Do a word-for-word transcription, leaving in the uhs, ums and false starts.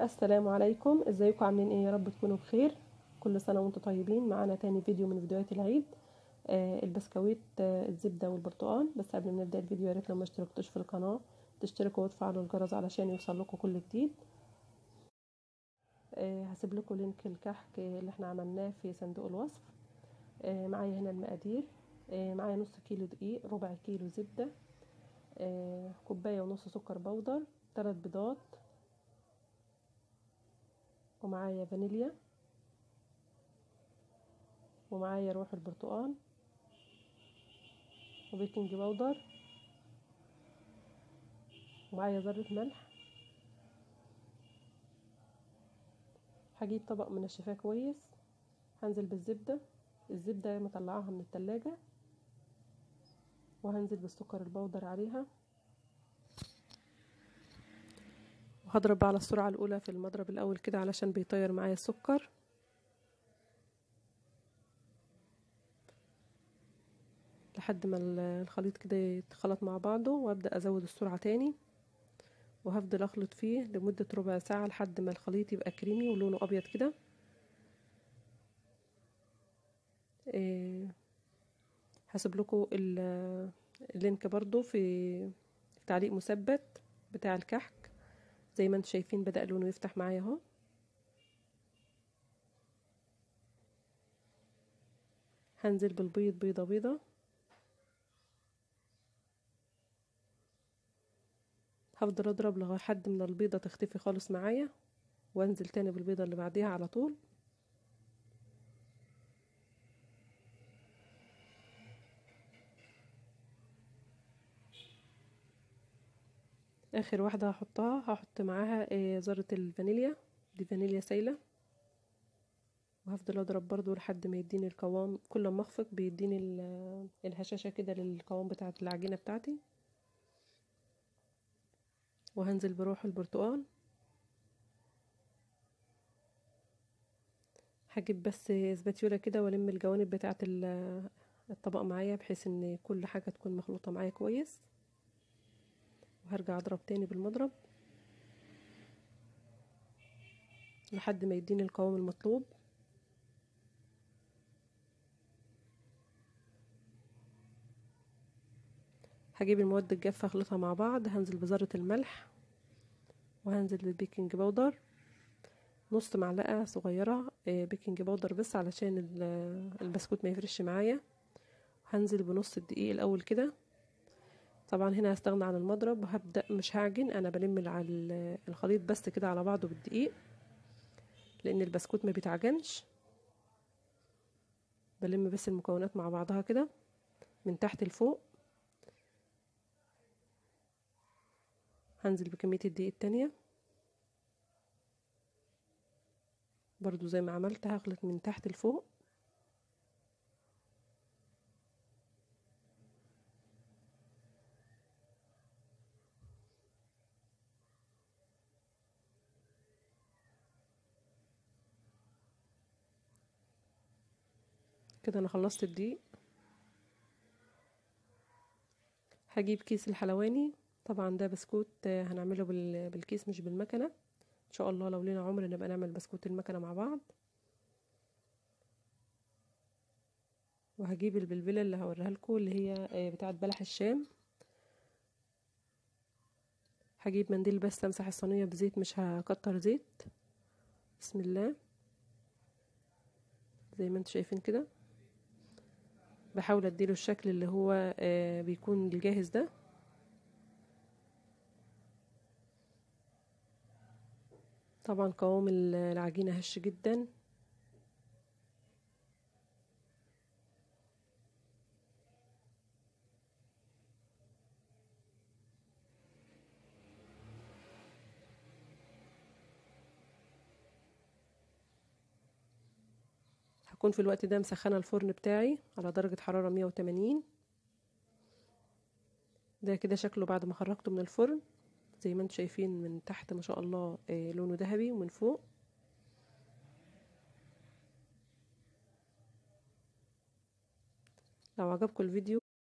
السلام عليكم، ازيكم عاملين ايه؟ يا رب تكونوا بخير. كل سنه وانتم طيبين. معانا تاني فيديو من فيديوهات العيد. آه البسكويت، آه الزبده والبرتقال. بس قبل ما نبدا الفيديو يا ريت لو ما اشتركتوش في القناه تشتركوا وتفعلوا الجرس علشان يوصل لكم كل جديد. آه هسيب لكم لينك الكحك اللي احنا عملناه في صندوق الوصف. آه معايا هنا المقادير. آه معايا نص كيلو دقيق، ربع كيلو زبده، آه كوبايه ونص سكر بودر، ثلاث بيضات، ومعايا فانيليا، ومعايا روح البرتقال، وبيكنج باودر، ومعايا ذرة ملح. هجيب طبق منشفاه كويس، هنزل بالزبدة، الزبدة مطلعاها من التلاجة، وهنزل بالسكر البودر عليها، وهضرب على السرعة الأولى في المضرب الأول كده علشان بيطير معايا السكر، لحد ما الخليط كده يتخلط مع بعضه، وابدأ ازود السرعة تاني، وهفضل اخلط فيه لمدة ربع ساعة لحد ما الخليط يبقى كريمي ولونه ابيض كده. إيه هسيب لكم اللينك برضو في تعليق مثبت بتاع الكحك. زي ما انتم شايفين بدأ لونه يفتح معايا اهو. هنزل بالبيض بيضة بيضة، هفضل اضرب لحد من البيضة تختفي خالص معايا، وانزل تاني بالبيضة اللي بعديها على طول. اخر واحدة هحطها هحط معاها ذرة الفانيليا، دي فانيليا سايلة، وهفضل اضرب برضو لحد ما يديني القوام. كل ما اخفق بيديني الهشاشة كده للقوام بتاعة العجينة بتاعتي. وهنزل بروح البرتقال، هجيب بس سباتيولا كده والم الجوانب بتاعة الطبق معايا بحيث ان كل حاجة تكون مخلوطة معايا كويس، وهرجع اضرب تاني بالمضرب لحد ما يديني القوام المطلوب. هجيب المواد الجافة اخلطها مع بعض، هنزل بذرة الملح، وهنزل بالبيكنج باودر، نص معلقة صغيرة بيكنج باودر بس علشان البسكوت ما يفرش معايا. هنزل بنص الدقيق الاول كده. طبعا هنا هستغنى عن المضرب، وهبدأ مش هعجن، انا بلم الخليط بس كده على بعضه بالدقيق، لان البسكوت ما بيتعجنش. بلم بس المكونات مع بعضها كده من تحت لفوق. هنزل بكمية الدقيق التانية برضو زي ما عملت، هخلط من تحت لفوق. كده انا خلصت الدقيق. هجيب كيس الحلواني، طبعا ده بسكوت هنعمله بالكيس مش بالمكنة. ان شاء الله لو لينا عمر نبقى نعمل بسكوت المكنة مع بعض. وهجيب البلبلة اللي هوريها لكم اللي هي بتاعت بلح الشام. هجيب منديل بس امسح الصينية بزيت، مش هكتر زيت. بسم الله. زي ما انتم شايفين كده بحاول اديله الشكل اللي هو بيكون الجاهز ده. طبعا قوام العجينة هش جدا. هكون في الوقت ده مسخنة الفرن بتاعي على درجة حرارة مية وتمانين. ده كده شكله بعد ما خرجته من الفرن. زي ما انتم شايفين من تحت ما شاء الله لونه ذهبي، ومن فوق. لو عجبكم الفيديو